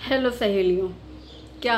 Hello सहेलियों, क्या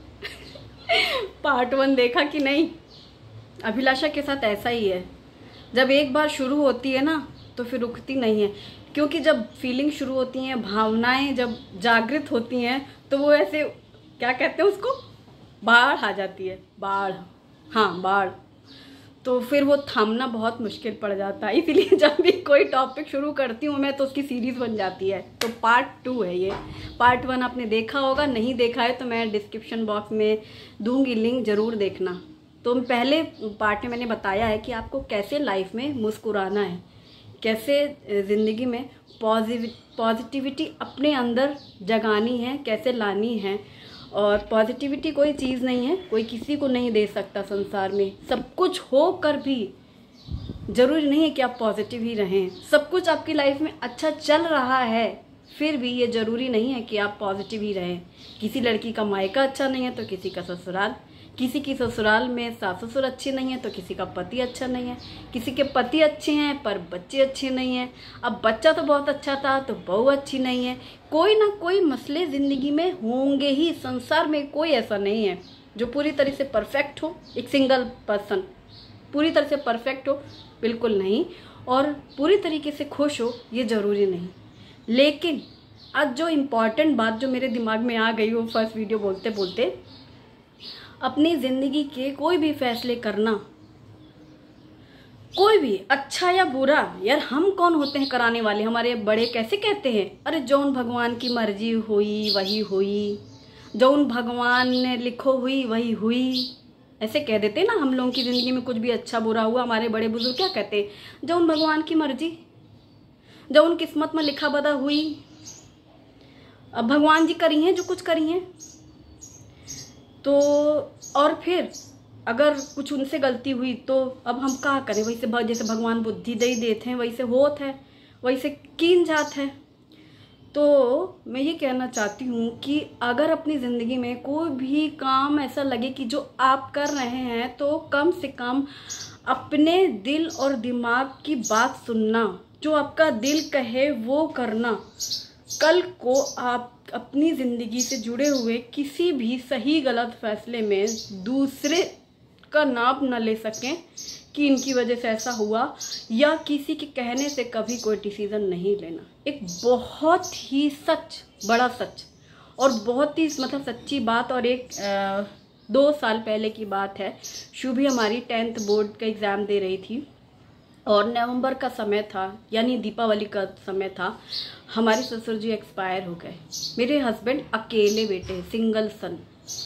part 1 देखा कि नहीं? अभिलाषा के साथ ऐसा ही है, जब एक बार शुरू होती है ना तो फिर रुकती नहीं है। क्योंकि जब फीलिंग शुरू होती हैं, भावनाएं जब जागृत होती हैं तो वो ऐसे क्या कहते हैं उसको, बाढ़ आ जाती है, बाढ़, हाँ बाढ़। तो फिर वो थामना बहुत मुश्किल पड़ जाता है। इसीलिए जब भी कोई टॉपिक शुरू करती हूँ मैं तो उसकी सीरीज़ बन जाती है। तो पार्ट 2 है ये। पार्ट 1 आपने देखा होगा, नहीं देखा है तो मैं डिस्क्रिप्शन बॉक्स में दूंगी लिंक, ज़रूर देखना। तो पहले पार्ट में मैंने बताया है कि आपको कैसे लाइफ में मुस्कुराना है, कैसे ज़िंदगी में पॉजिटिविटी अपने अंदर जगानी है, कैसे लानी है। और पॉजिटिविटी कोई चीज़ नहीं है, कोई किसी को नहीं दे सकता संसार में। सब कुछ हो कर भी ज़रूरी नहीं है कि आप पॉजिटिव ही रहें। सब कुछ आपकी लाइफ में अच्छा चल रहा है, फिर भी ये ज़रूरी नहीं है कि आप पॉजिटिव ही रहें। किसी लड़की का मायका अच्छा नहीं है तो किसी का ससुराल, किसी की ससुराल में सास ससुर अच्छे नहीं है तो किसी का पति अच्छा नहीं है, किसी के पति अच्छे हैं पर बच्चे अच्छे नहीं हैं। अब बच्चा तो बहुत अच्छा था तो बहू अच्छी नहीं है। कोई ना कोई मसले ज़िंदगी में होंगे ही। संसार में कोई ऐसा नहीं है जो पूरी तरह से परफेक्ट हो। एक सिंगल पर्सन पूरी तरह से परफेक्ट हो, बिल्कुल नहीं। और पूरी तरीके से खुश हो, ये ज़रूरी नहीं। लेकिन आज जो इम्पॉर्टेंट बात जो मेरे दिमाग में आ गई वो फर्स्ट वीडियो बोलते बोलते, अपनी ज़िंदगी के कोई भी फैसले करना, कोई भी अच्छा या बुरा, यार हम कौन होते हैं कराने वाले? हमारे बड़े कैसे कहते हैं, अरे जौन भगवान की मर्जी हुई वही हुई, जौन भगवान ने लिखो हुई वही हुई, ऐसे कह देते ना। हम लोगों की ज़िंदगी में कुछ भी अच्छा बुरा हुआ, हमारे बड़े बुजुर्ग क्या कहते हैं, जौन भगवान की मर्जी, जौन किस्मत में लिखा बदा हुई। अब भगवान जी करी हैं जो कुछ करी हैं। तो और फिर अगर कुछ उनसे गलती हुई तो अब हम क्या करें? वैसे जैसे भगवान बुद्धि दे देते हैं वैसे होत है, वैसे कीन जात है। तो मैं ये कहना चाहती हूँ कि अगर अपनी ज़िंदगी में कोई भी काम ऐसा लगे कि जो आप कर रहे हैं, तो कम से कम अपने दिल और दिमाग की बात सुनना, जो आपका दिल कहे वो करना। कल को आप अपनी ज़िंदगी से जुड़े हुए किसी भी सही गलत फैसले में दूसरे का नाम न ले सकें कि इनकी वजह से ऐसा हुआ, या किसी के कहने से कभी कोई डिसीज़न नहीं लेना। एक बहुत ही सच, बड़ा सच और बहुत ही मतलब सच्ची बात। और एक 2 साल पहले की बात है, शुभी हमारी 10th बोर्ड का एग्ज़ाम दे रही थी और नवंबर का समय था, यानी दीपावली का समय था। हमारे ससुर जी एक्सपायर हो गए। मेरे हस्बैंड अकेले बेटे, सिंगल सन।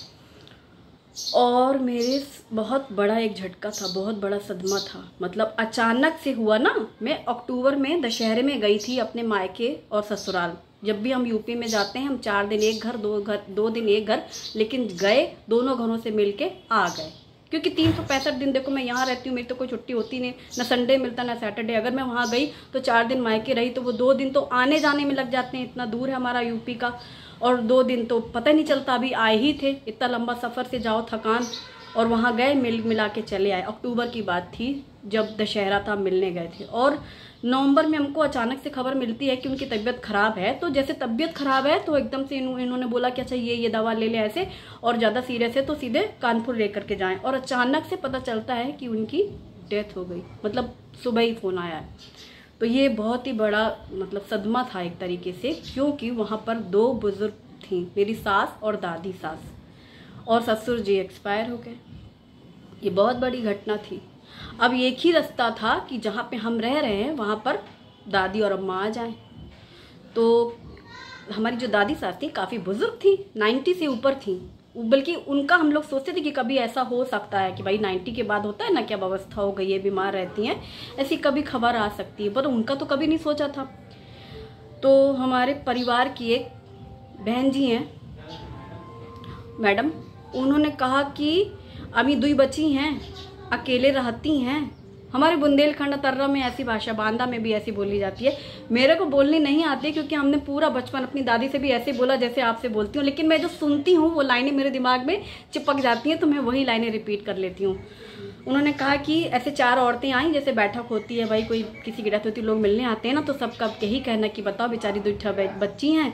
और मेरे बहुत बड़ा एक झटका था, बहुत बड़ा सदमा था। मतलब अचानक से हुआ ना। मैं अक्टूबर में दशहरे में गई थी अपने मायके और ससुराल। जब भी हम यूपी में जाते हैं, हम 4 दिन एक घर, 2 दिन एक घर, लेकिन गए दोनों घरों से मिलके आ गए। क्योंकि 365 दिन देखो मैं यहाँ रहती हूँ, मेरी तो कोई छुट्टी होती नहीं, ना संडे मिलता ना सैटरडे। अगर मैं वहाँ गई तो 4 दिन मायके रही तो वो 2 दिन तो आने जाने में लग जाते हैं, इतना दूर है हमारा यूपी का। और 2 दिन तो पता ही नहीं चलता, अभी आए ही थे। इतना लंबा सफ़र से जाओ, थकान, और वहाँ गए मिला के चले आए। अक्टूबर की बात थी जब दशहरा था, मिलने गए थे। और नवंबर में हमको अचानक से खबर मिलती है कि उनकी तबीयत ख़राब है। तो जैसे तबीयत ख़राब है तो एकदम से इन्होंने बोला कि अच्छा ये दवा ले ले ऐसे, और ज़्यादा सीरियस है तो सीधे कानपुर लेकर के जाएं। और अचानक से पता चलता है कि उनकी डेथ हो गई, मतलब सुबह ही फ़ोन आया है। तो ये बहुत ही बड़ा मतलब सदमा था एक तरीके से, क्योंकि वहाँ पर 2 बुज़ुर्ग थी, मेरी सास और दादी सास, और ससुर जी एक्सपायर हो गए। ये बहुत बड़ी घटना थी। अब एक ही रास्ता था कि जहाँ पे हम रह रहे हैं वहाँ पर दादी और अम्मा आ जाएं। तो हमारी जो दादी सास थी काफ़ी बुजुर्ग थी, 90 से ऊपर थी। बल्कि उनका हम लोग सोचते थे कि कभी ऐसा हो सकता है कि भाई 90 के बाद होता है ना, क्या अवस्था हो गई है, बीमार रहती हैं, ऐसी कभी खबर आ सकती है। पर उनका तो कभी नहीं सोचा था। तो हमारे परिवार की एक बहन जी हैं मैडम, उन्होंने कहा कि अभी 2 बच्ची हैं, अकेले रहती हैं। हमारे बुंदेलखंड तर्रा में ऐसी भाषा, बांदा में भी ऐसी बोली जाती है। मेरे को बोलनी नहीं आती क्योंकि हमने पूरा बचपन अपनी दादी से भी ऐसे बोला जैसे आपसे बोलती हूँ, लेकिन मैं जो सुनती हूँ वो लाइनें मेरे दिमाग में चिपक जाती हैं, तो मैं वही लाइनें रिपीट कर लेती हूँ। उन्होंने कहा कि ऐसे 4 औरतें आई, जैसे बैठक होती है भाई, कोई किसी की डेथ होती है, लोग मिलने आते हैं ना, तो सबका यही कहना कि बताओ बेचारी 2 बच्ची हैं,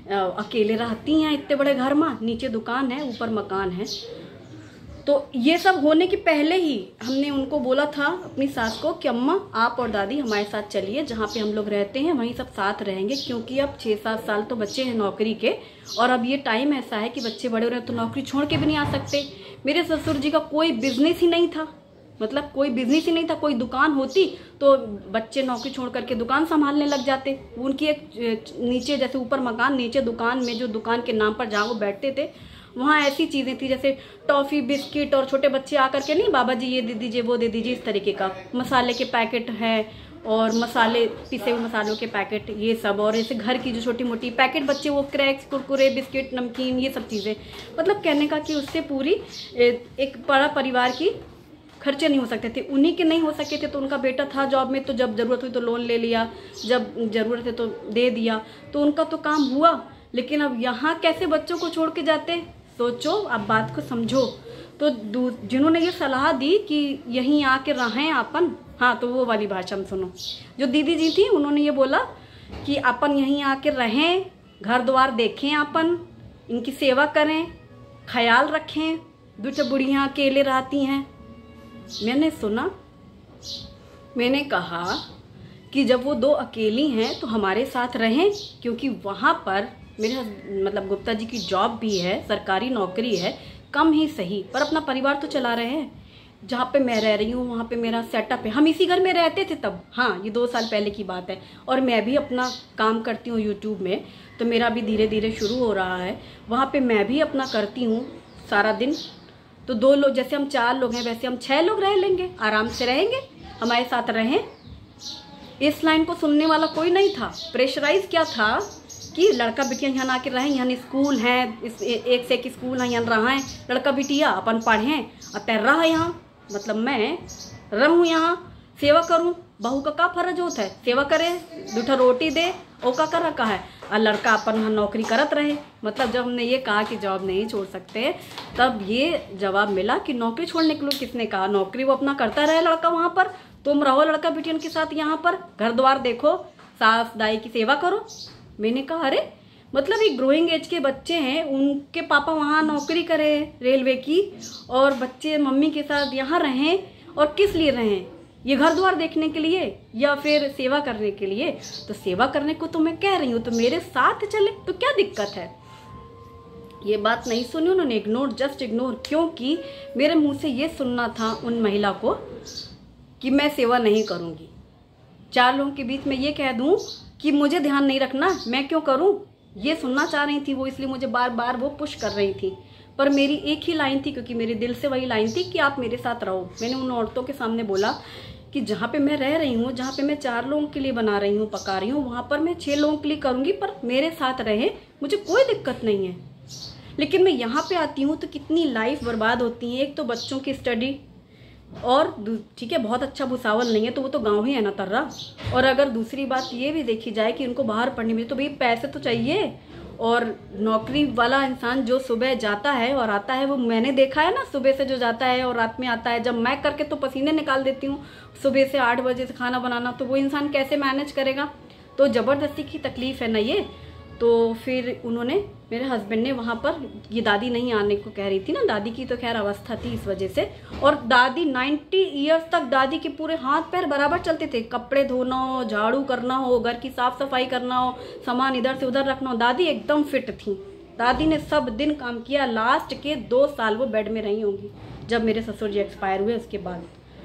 अकेले रहती हैं इतने बड़े घर में, नीचे दुकान है ऊपर मकान है। तो ये सब होने के पहले ही हमने उनको बोला था, अपनी सास को, कि अम्मा आप और दादी हमारे साथ चलिए, जहाँ पे हम लोग रहते हैं वहीं सब साथ रहेंगे, क्योंकि अब 6-7 साल तो बच्चे हैं नौकरी के, और अब ये टाइम ऐसा है कि बच्चे बड़े हो रहे हैं तो नौकरी छोड़ के भी नहीं आ सकते। मेरे ससुर जी का कोई बिजनेस ही नहीं था, मतलब कोई बिजनेस ही नहीं था। कोई दुकान होती तो बच्चे नौकरी छोड़ करके दुकान संभालने लग जाते। उनकी एक नीचे, जैसे ऊपर मकान, नीचे दुकान में, जो दुकान के नाम पर जहाँ वो बैठते थे, वहाँ ऐसी चीज़ें थी जैसे टॉफ़ी, बिस्किट, और छोटे बच्चे आकर के, नहीं बाबा जी ये दे दीजिए, वो दे दीजिए, इस तरीके का मसाले के पैकेट हैं, और मसाले, पिसे हुए मसालों के पैकेट, ये सब, और ऐसे घर की जो छोटी मोटी पैकेट बच्चे, वो क्रैक्स, कुरकुरे, बिस्किट, नमकीन, ये सब चीज़ें। मतलब कहने का कि उससे पूरी एक बड़ा परिवार की खर्चे नहीं हो सकते थे। उन्हीं के नहीं हो सके थे तो उनका बेटा था जॉब में, तो जब ज़रूरत हुई तो लोन ले लिया, जब ज़रूरत है तो दे दिया, तो उनका तो काम हुआ। लेकिन अब यहाँ कैसे बच्चों को छोड़ के जाते, सोचो, अब बात को समझो। तो जिन्होंने ये सलाह दी कि यहीं आके रहें अपन, हाँ, तो वो वाली भाषा में सुनो। जो दीदी जी थी उन्होंने ये बोला कि अपन यहीं आके रहें, घर द्वार देखें, अपन इनकी सेवा करें, ख्याल रखें, दूसरे बुढ़ियाँ अकेले रहती हैं। मैंने सुना, मैंने कहा कि जब वो 2 अकेली हैं तो हमारे साथ रहें, क्योंकि वहाँ पर मेरे मतलब गुप्ता जी की जॉब भी है, सरकारी नौकरी है, कम ही सही, पर अपना परिवार तो चला रहे हैं। जहाँ पे मैं रह रही हूँ वहाँ पे मेरा सेटअप है, हम इसी घर में रहते थे तब, हाँ, ये 2 साल पहले की बात है। और मैं भी अपना काम करती हूँ यूट्यूब में, तो मेरा भी धीरे धीरे शुरू हो रहा है। वहाँ पे मैं भी अपना करती हूँ सारा दिन। तो 2 लोग, जैसे हम 4 लोग हैं, वैसे हम 6 लोग रह लेंगे, आराम से रहेंगे, हमारे साथ रहें। इस लाइन को सुनने वाला कोई नहीं था। प्रेशराइज क्या था कि लड़का बिटिया यहाँ आके रहें, यहाँ स्कूल हैं, इस एक से एक स्कूल हैं, यहाँ रहा है लड़का बिटिया, अपन पढ़ें और तैर रहा है यहाँ, मतलब मैं रहूँ यहाँ, सेवा करूँ। बहू का क्या फर्ज होता है, सेवा करे, 2 रोटी दे, ओ का कर रखा है, और लड़का अपन वहाँ नौकरी करत रहे। मतलब जब हमने ये कहा कि जॉब नहीं छोड़ सकते, तब ये जवाब मिला कि नौकरी छोड़ने के लिए किसने कहा, नौकरी वो अपना करता रहे लड़का वहाँ पर, तुम रहो लड़का बिटियन के साथ यहाँ पर, घर द्वार देखो, सास दाई की सेवा करो। मैंने कहा अरे, मतलब एक ग्रोइंग एज के बच्चे हैं, उनके पापा वहाँ नौकरी करें रेलवे की, और बच्चे मम्मी के साथ यहाँ रहें, और किस लिए रहें, ये घर द्वार देखने के लिए या फिर सेवा करने के लिए? तो सेवा करने को तो मैं कह रही हूँ, तो मेरे साथ चले तो क्या दिक्कत है। ये बात नहीं सुनी उन्होंने, इग्नोर, जस्ट इग्नोर, क्योंकि मेरे मुंह से ये सुनना था उन महिला को कि मैं सेवा नहीं करूँगी। 4 लोगों के बीच में ये कह दूँ कि मुझे ध्यान नहीं रखना, मैं क्यों करूं, ये सुनना चाह रही थी वो, इसलिए मुझे बार बार वो पुश कर रही थी। पर मेरी एक ही लाइन थी, क्योंकि मेरे दिल से वही लाइन थी कि आप मेरे साथ रहो। मैंने उन औरतों के सामने बोला कि जहाँ पे मैं रह रही हूँ, जहाँ पे मैं 4 लोगों के लिए बना रही हूँ, पका रही हूँ, वहाँ पर मैं 6 लोगों के लिए करूँगी, पर मेरे साथ रहे, मुझे कोई दिक्कत नहीं है। लेकिन मैं यहाँ पे आती हूँ तो कितनी लाइफ बर्बाद होती है। एक तो बच्चों की स्टडी, और ठीक है बहुत अच्छा भुसावल नहीं है तो वो तो गांव ही है ना तर्रा। और अगर दूसरी बात ये भी देखी जाए कि उनको बाहर पढ़ने में, तो भाई पैसे तो चाहिए, और नौकरी वाला इंसान जो सुबह जाता है और आता है, वो मैंने देखा है ना, सुबह से जो जाता है और रात में आता है। जब मैं करके तो पसीने निकाल देती हूँ, सुबह से 8 बजे से खाना बनाना, तो वो इंसान कैसे मैनेज करेगा। तो ज़बरदस्ती की तकलीफ़ है ना ये। तो फिर उन्होंने, मेरे हस्बैंड ने वहाँ पर, ये दादी नहीं आने को कह रही थी ना, दादी की तो खैर अवस्था थी इस वजह से, और दादी 90 ईयर्स तक दादी के पूरे हाथ पैर बराबर चलते थे, कपड़े धोना हो, झाड़ू करना हो, घर की साफ सफाई करना हो, सामान इधर से उधर रखना हो, दादी एकदम फिट थी। दादी ने सब दिन काम किया। लास्ट के 2 साल वो बेड में रही होंगी जब मेरे ससुर जी एक्सपायर हुए, उसके बाद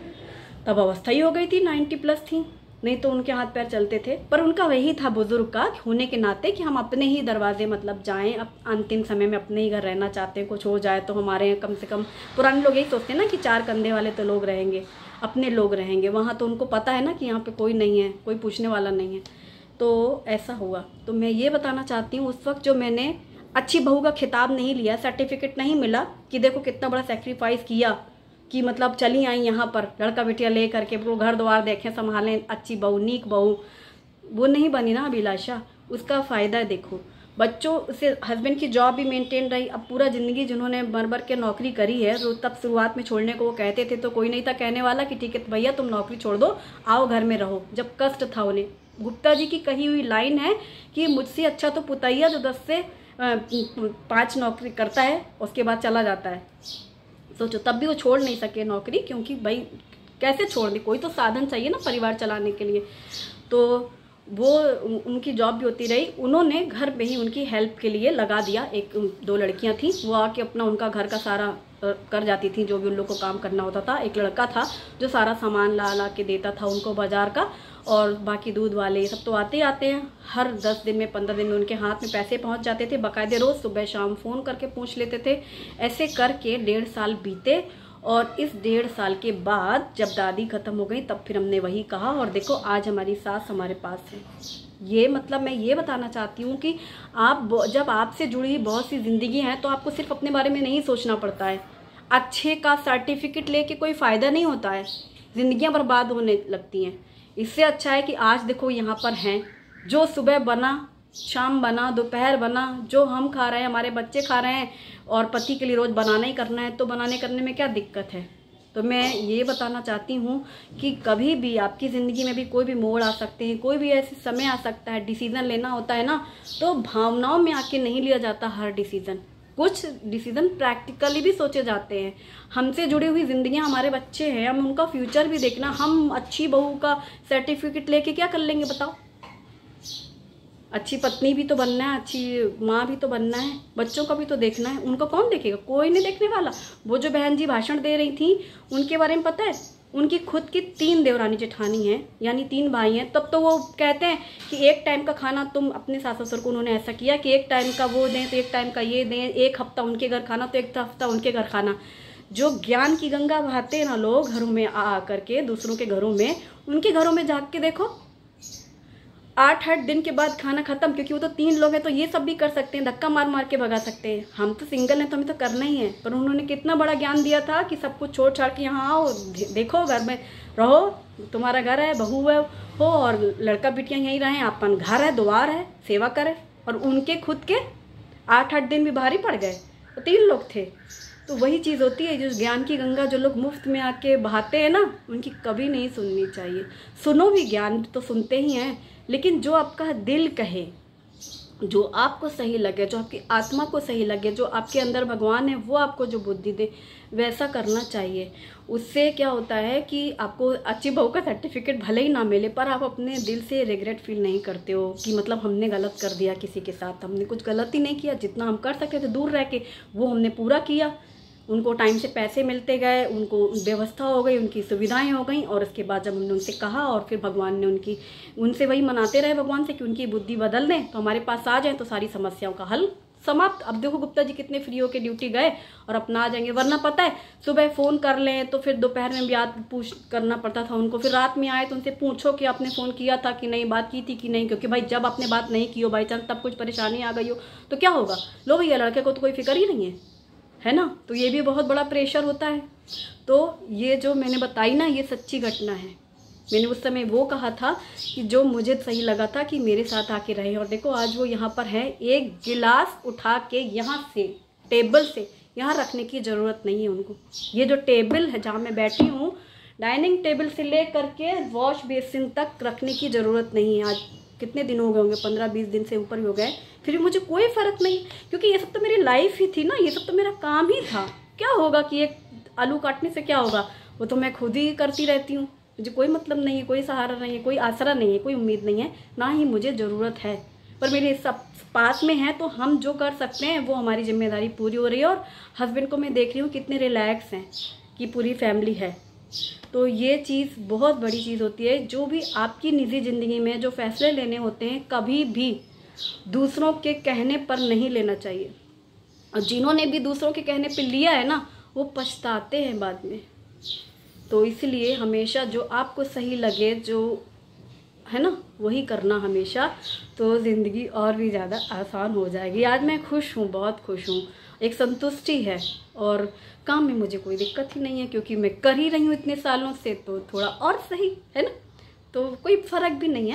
तब अवस्था ही हो गई थी, 90+ थी, नहीं तो उनके हाथ पैर चलते थे। पर उनका वही था बुजुर्ग का होने के नाते कि हम अपने ही दरवाजे मतलब जाएं, अब अंतिम समय में अपने ही घर रहना चाहते हैं, कुछ हो जाए तो हमारे कम से कम, पुराने लोग यही सोचते हैं ना कि 4 कंधे वाले तो लोग रहेंगे, अपने लोग रहेंगे। वहाँ तो उनको पता है ना कि यहाँ पे कोई नहीं है, कोई पूछने वाला नहीं है। तो ऐसा हुआ। तो मैं ये बताना चाहती हूँ, उस वक्त जो मैंने अच्छी बहू का खिताब नहीं लिया, सर्टिफिकेट नहीं मिला कि देखो कितना बड़ा सेक्रीफाइस किया, कि मतलब चली आई यहाँ पर लड़का बेटिया ले करके, वो घर द्वार देखें, संभालें, अच्छी बहू, नीक बहू, वो नहीं बनी ना अभिलाषा। उसका फ़ायदा देखो, बच्चों से हस्बैंड की जॉब भी मेंटेन रही। अब पूरा ज़िंदगी जिन्होंने भर के नौकरी करी है, तो तब शुरुआत में छोड़ने को वो कहते थे तो कोई नहीं था कहने वाला कि ठीक है भैया तुम नौकरी छोड़ दो, आओ घर में रहो। जब कष्ट था उन्हें, गुप्ता जी की कही हुई लाइन है कि मुझसे अच्छा तो पुतैया जो 10 से 5 नौकरी करता है उसके बाद चला जाता है। सोचो, तब भी वो छोड़ नहीं सके नौकरी, क्योंकि भाई कैसे छोड़ दी, कोई तो साधन चाहिए ना परिवार चलाने के लिए। तो वो उनकी जॉब भी होती रही, उन्होंने घर पे ही उनकी हेल्प के लिए लगा दिया। 1-2 लड़कियां थी, वो आके अपना उनका घर का सारा कर जाती थी, जो भी उन लोग को काम करना होता था। एक लड़का था जो सारा सामान ला के देता था उनको बाजार का, और बाकी दूध वाले सब तो आते ही आते हैं। हर 10 दिन में 15 दिन में उनके हाथ में पैसे पहुंच जाते थे बाकायदे, रोज़ सुबह शाम फ़ोन करके पूछ लेते थे। ऐसे करके 1.5 साल बीते, और इस 1.5 साल के बाद जब दादी ख़त्म हो गई तब फिर हमने वही कहा, और देखो आज हमारी सास हमारे पास है। ये मतलब मैं ये बताना चाहती हूँ कि आप जब आपसे जुड़ी बहुत सी ज़िंदगी हैं तो आपको सिर्फ अपने बारे में नहीं सोचना पड़ता है। अच्छे का सर्टिफिकेट लेके कोई फ़ायदा नहीं होता है, ज़िंदगियाँ बर्बाद होने लगती हैं। इससे अच्छा है कि आज देखो यहाँ पर हैं, जो सुबह बना, शाम बना, दोपहर बना, जो हम खा रहे हैं, हमारे बच्चे खा रहे हैं, और पति के लिए रोज़ बनाना ही करना है, तो बनाने करने में क्या दिक्कत है। तो मैं ये बताना चाहती हूँ कि कभी भी आपकी ज़िंदगी में भी कोई भी मोड़ आ सकते हैं, कोई भी ऐसे समय आ सकता है, डिसीज़न लेना होता है ना, तो भावनाओं में आके नहीं लिया जाता हर डिसीज़न। कुछ डिसीज़न प्रैक्टिकली भी सोचे जाते हैं। हमसे जुड़ी हुई ज़िंदगियाँ, हमारे बच्चे हैं, हम उनका फ्यूचर भी देखना। हम अच्छी बहू का सर्टिफिकेट लेके क्या कर लेंगे बताओ। अच्छी पत्नी भी तो बनना है, अच्छी माँ भी तो बनना है, बच्चों का भी तो देखना है। उनको कौन देखेगा? कोई नहीं देखने वाला। वो जो बहन जी भाषण दे रही थी उनके बारे में पता है, उनकी खुद की 3 देवरानी जेठानी हैं, यानी 3 भाई हैं। तब तो वो कहते हैं कि एक टाइम का खाना, तुम अपने सास ससुर को उन्होंने ऐसा किया कि एक टाइम का वो दें तो एक टाइम का ये दें, एक हफ्ता उनके घर खाना तो एक हफ्ता उनके घर खाना। जो ज्ञान की गंगा बहाते हैं ना लोग घरों में आ करके, दूसरों के घरों में, उनके घरों में जाके देखो 8-8 दिन के बाद खाना खत्म, क्योंकि वो तो 3 लोग हैं तो ये सब भी कर सकते हैं, धक्का मार मार के भगा सकते हैं। हम तो सिंगल हैं तो हमें तो करना ही है। पर उन्होंने कितना बड़ा ज्ञान दिया था कि सब कुछ छोड़ छाड़ के यहाँ आओ, देखो घर में रहो, तुम्हारा घर है, बहू है हो, और लड़का बिटियाँ यहीं रहें, अपन घर है, द्वार है, सेवा करें। और उनके खुद के 8-8 दिन भी भारी पड़ गए, तो 3 लोग थे। तो वही चीज़ होती है, जो ज्ञान की गंगा जो लोग मुफ्त में आके बहाते हैं ना, उनकी कभी नहीं सुननी चाहिए। सुनो भी, ज्ञान तो सुनते ही हैं, लेकिन जो आपका दिल कहे, जो आपको सही लगे, जो आपकी आत्मा को सही लगे, जो आपके अंदर भगवान है वो आपको जो बुद्धि दे, वैसा करना चाहिए। उससे क्या होता है कि आपको अच्छी बहू का सर्टिफिकेट भले ही ना मिले, पर आप अपने दिल से रिग्रेट फील नहीं करते हो कि मतलब हमने गलत कर दिया किसी के साथ। हमने कुछ गलत ही नहीं किया, जितना हम कर सकते थे दूर रह के वो हमने पूरा किया। उनको टाइम से पैसे मिलते गए, उनको व्यवस्था हो गई, उनकी सुविधाएं हो गई, और उसके बाद जब हमने उनसे कहा और फिर भगवान ने उनसे वही मनाते रहे भगवान से कि उनकी बुद्धि बदल दें, तो हमारे पास आ जाए, तो सारी समस्याओं का हल समाप्त। अब देखो गुप्ता जी कितने फ्री होके ड्यूटी गए और अपना आ जाएंगे। वरना पता है सुबह फ़ोन कर लें तो फिर दोपहर में भी याद पूछ करना पड़ता था उनको, फिर रात में आए तो उनसे पूछो कि आपने फ़ोन किया था कि नहीं, बात की थी कि नहीं। क्योंकि भाई जब आपने बात नहीं की हो, बाई चांस तब कुछ परेशानी आ गई हो तो क्या होगा? लो भैया, लड़के को तो कोई फिक्र ही नहीं है ना। तो ये भी बहुत बड़ा प्रेशर होता है। तो ये जो मैंने बताई ना, ये सच्ची घटना है। मैंने उस समय वो कहा था कि जो मुझे सही लगा था कि मेरे साथ आके रहे, और देखो आज वो यहाँ पर है। एक गिलास उठा के यहाँ से टेबल से यहाँ रखने की ज़रूरत नहीं है उनको। ये जो टेबल है जहाँ मैं बैठी हूँ, डाइनिंग टेबल से ले करके वॉश बेसिन तक रखने की ज़रूरत नहीं है। आज कितने दिन हो गए होंगे, 15-20 दिन से ऊपर हो गए, फिर भी मुझे कोई फ़र्क नहीं, क्योंकि ये सब तो मेरी लाइफ ही थी ना, ये सब तो मेरा काम ही था। क्या होगा कि एक आलू काटने से क्या होगा, वो तो मैं खुद ही करती रहती हूँ। मुझे कोई मतलब नहीं है, कोई सहारा नहीं है, कोई आसरा नहीं है, कोई उम्मीद नहीं है, ना ही मुझे ज़रूरत है। पर मेरे सब पास में है तो हम जो कर सकते हैं वो हमारी जिम्मेदारी पूरी हो रही है। और हस्बैंड को मैं देख रही हूँ कितने रिलैक्स हैं कि पूरी फैमिली है। तो ये चीज़ बहुत बड़ी चीज़ होती है। जो भी आपकी निजी ज़िंदगी में जो फैसले लेने होते हैं, कभी भी दूसरों के कहने पर नहीं लेना चाहिए। और जिन्होंने भी दूसरों के कहने पर लिया है ना, वो पछताते हैं बाद में। तो इसलिए हमेशा जो आपको सही लगे, जो है ना, वही करना हमेशा, तो ज़िंदगी और भी ज़्यादा आसान हो जाएगी। आज मैं खुश हूँ, बहुत खुश हूँ, एक संतुष्टि है, और काम में मुझे कोई दिक्कत ही नहीं है, क्योंकि मैं कर ही रही हूँ इतने सालों से, तो थोड़ा और सही है ना, तो कोई फ़र्क भी नहीं है।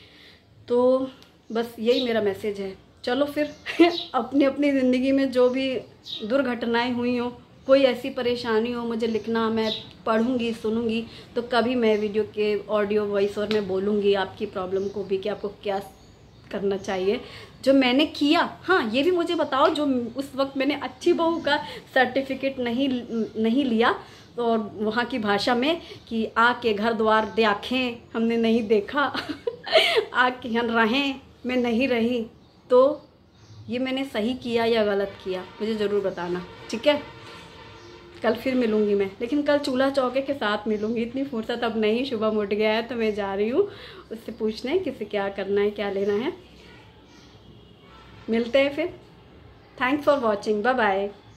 तो बस यही मेरा मैसेज है। चलो फिर अपनी अपनी ज़िंदगी में जो भी दुर्घटनाएं हुई हों, कोई ऐसी परेशानी हो मुझे लिखना, मैं पढ़ूंगी सुनूंगी, तो कभी मैं वीडियो के ऑडियो वॉइस और मैं बोलूँगी आपकी प्रॉब्लम को भी कि आपको क्या करना चाहिए जो मैंने किया। हाँ, ये भी मुझे बताओ जो उस वक्त मैंने अच्छी बहू का सर्टिफिकेट नहीं लिया और वहाँ की भाषा में कि आके घर द्वार देखें हमने नहीं देखा आके यहाँ रहें मैं नहीं रही, तो ये मैंने सही किया या गलत किया मुझे ज़रूर बताना, ठीक है। कल फिर मिलूँगी मैं, लेकिन कल चूल्हा चौके के साथ मिलूँगी, इतनी फुर्सत अब नहीं। शुभम उठ गया है तो मैं जा रही हूँ उससे पूछने किसे क्या करना है क्या लेना है। मिलते हैं फिर। Thanks for watching, bye bye.